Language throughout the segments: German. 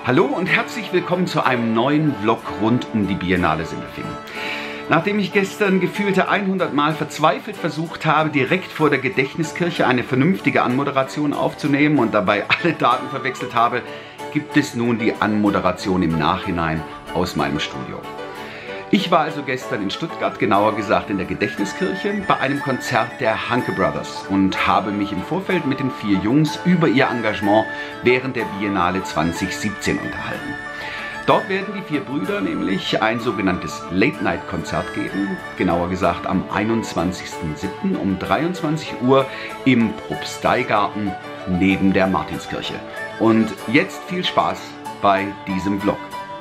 Hallo und herzlich willkommen zu einem neuen Vlog rund um die Biennale Sindelfingen. Nachdem ich gestern gefühlte 100 Mal verzweifelt versucht habe, direkt vor der Gedächtniskirche eine vernünftige Anmoderation aufzunehmen und dabei alle Daten verwechselt habe, gibt es nun die Anmoderation im Nachhinein aus meinem Studio. Ich war also gestern in Stuttgart, genauer gesagt in der Gedächtniskirche, bei einem Konzert der Hanke Brothers und habe mich im Vorfeld mit den 4 Jungs über ihr Engagement während der Biennale 2017 unterhalten. Dort werden die 4 Brüder nämlich ein sogenanntes Late-Night-Konzert geben, genauer gesagt am 21.07. um 23 Uhr im Propsteigarten neben der Martinskirche. Und jetzt viel Spaß bei diesem Vlog.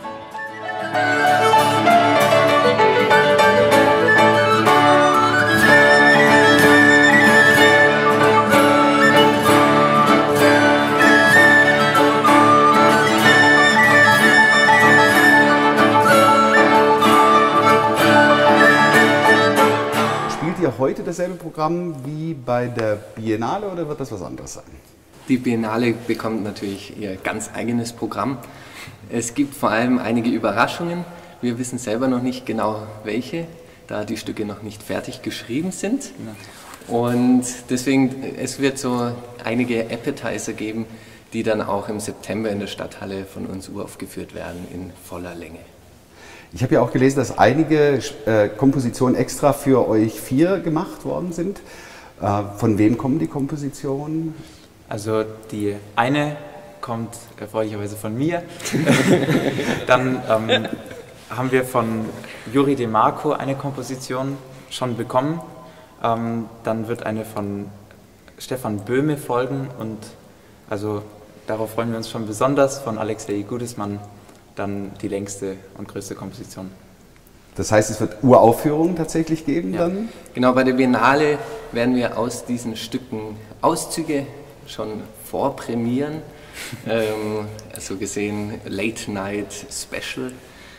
Heute dasselbe Programm wie bei der Biennale oder wird das was anderes sein? Die Biennale bekommt natürlich ihr ganz eigenes Programm. Es gibt vor allem einige Überraschungen. Wir wissen selber noch nicht genau welche, da die Stücke noch nicht fertig geschrieben sind. Und deswegen, es wird so einige Appetizer geben, die dann auch im September in der Stadthalle von uns uraufgeführt werden in voller Länge. Ich habe ja auch gelesen, dass einige Kompositionen extra für euch 4 gemacht worden sind. Von wem kommen die Kompositionen? Also die eine kommt erfreulicherweise von mir. Dann haben wir von Juri De Marco eine Komposition schon bekommen. Dann wird eine von Stefan Böhme folgen und also darauf freuen wir uns schon besonders, von Alexei Gudismann. Dann die längste und größte Komposition. Das heißt, es wird Uraufführungen tatsächlich geben dann? Genau, bei der Biennale werden wir aus diesen Stücken Auszüge schon vorprämieren. Also gesehen Late Night Special.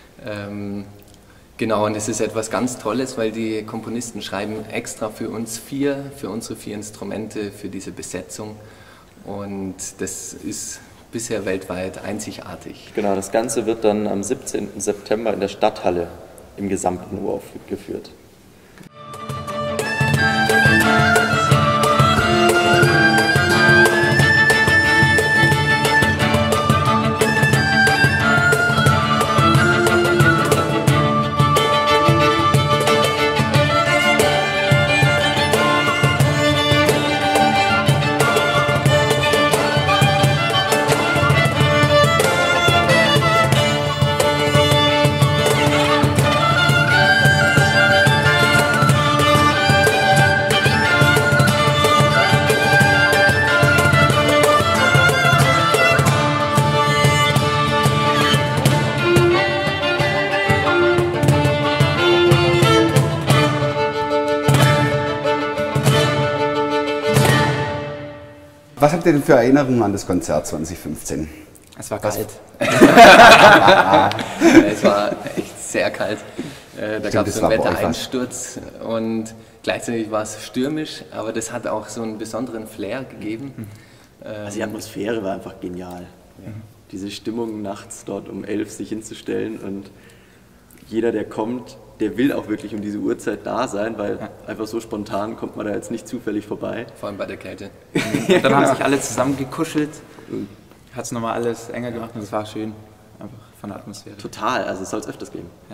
Genau, und es ist etwas ganz Tolles, weil die Komponisten schreiben extra für uns 4, für unsere 4 Instrumente, für diese Besetzung. Und das ist bisher weltweit einzigartig. Genau, das Ganze wird dann am 17. September in der Stadthalle im gesamten uraufgeführt. Was habt ihr denn für Erinnerungen an das Konzert 2015? Es war kalt. Es war echt sehr kalt. Da gab es einen Wettereinsturz und gleichzeitig war es stürmisch, aber das hat auch so einen besonderen Flair gegeben. Also die Atmosphäre war einfach genial. Ja. Diese Stimmung nachts dort um 11 sich hinzustellen und jeder, der kommt, der will auch wirklich um diese Uhrzeit da sein, weil einfach so spontan kommt man da jetzt nicht zufällig vorbei. Vor allem bei der Kälte. Und dann haben sich alle zusammen gekuschelt, hat es nochmal alles enger gemacht und es war schön, einfach von der Atmosphäre. Total, also es soll es öfters geben. Ja.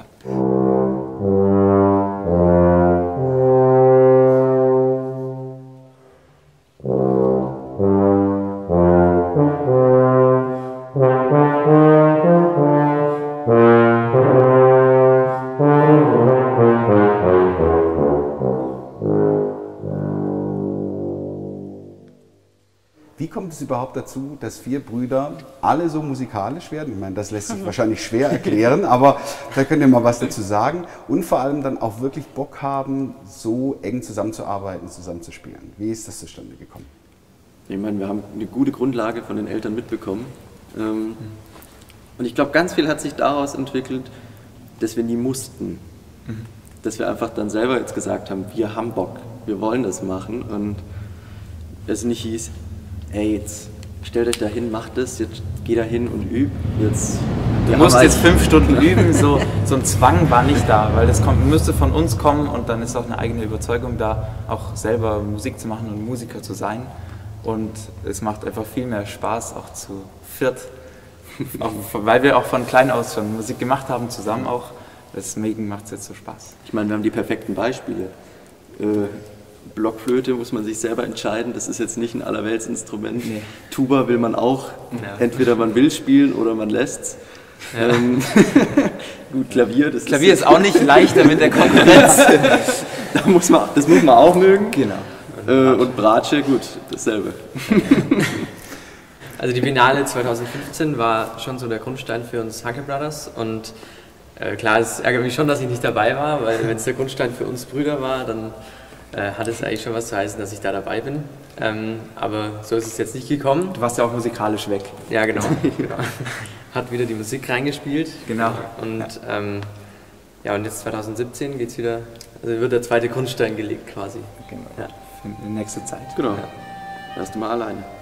Wie kommt es überhaupt dazu, dass 4 Brüder alle so musikalisch werden? Ich meine, das lässt sich wahrscheinlich schwer erklären, aber da könnt ihr mal was dazu sagen. Und vor allem dann auch wirklich Bock haben, so eng zusammenzuarbeiten, zusammenzuspielen. Wie ist das zustande gekommen? Ich meine, wir haben eine gute Grundlage von den Eltern mitbekommen. Und ich glaube, ganz viel hat sich daraus entwickelt, dass wir nie mussten. Dass wir einfach dann selber jetzt gesagt haben, wir haben Bock, wir wollen das machen. Und es nicht hieß, ey, jetzt stellt euch da hin, macht das, jetzt geh da hin und üb. Jetzt, Du musst jetzt 5 Stunden üben, so ein Zwang war nicht da, weil das müsste von uns kommen und dann ist auch eine eigene Überzeugung da, auch selber Musik zu machen und Musiker zu sein. Und es macht einfach viel mehr Spaß, auch zu viert, auch, weil wir auch von klein aus schon Musik gemacht haben, zusammen auch. Deswegen macht es jetzt so Spaß. Ich meine, wir haben die perfekten Beispiele. Blockflöte muss man sich selber entscheiden, das ist jetzt nicht ein Allerweltsinstrument. Nee. Tuba will man auch, entweder man will spielen oder man lässt's. Ja. Gut, Klavier, das Klavier ist auch nicht leichter mit der Konkurrenz. das muss man auch mögen. Genau. Und Bratsche, gut, dasselbe. Also die Biennale 2015 war schon so der Grundstein für uns Hanke Brothers und klar, es ärgert mich schon, dass ich nicht dabei war, weil wenn es der Grundstein für uns Brüder war, dann hat es eigentlich schon was zu heißen, dass ich da dabei bin. Aber so ist es jetzt nicht gekommen. Du warst ja auch musikalisch weg. Ja, genau. Hat wieder die Musik reingespielt. Genau. Und und jetzt 2017 geht's wieder, also wird der zweite Grundstein gelegt quasi. Genau. Ja. Für die nächste Zeit. Genau. Erst mal alleine.